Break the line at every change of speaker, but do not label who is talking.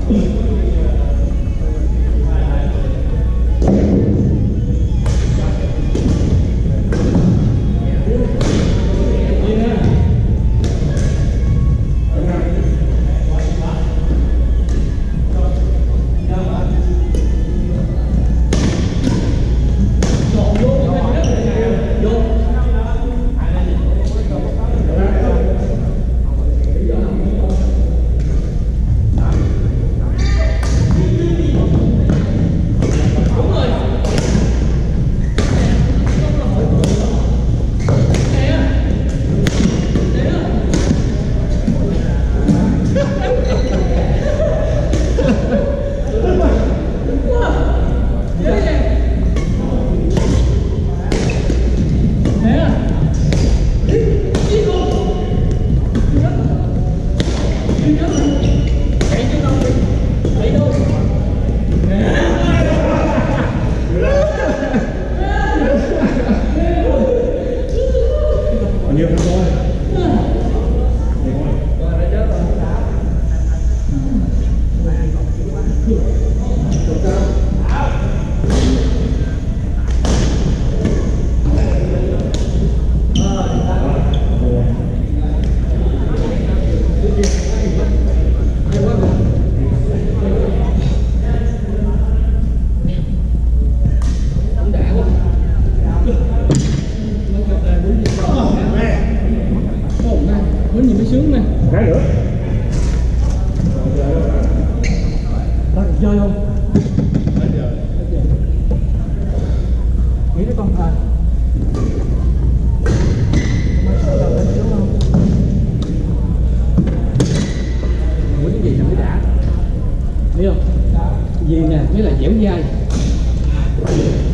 Cái nữa
ta được chơi không? Nghĩ tới con thầy muốn cái gì là mới đã, biết không? Gì nè mới là dẻo dai.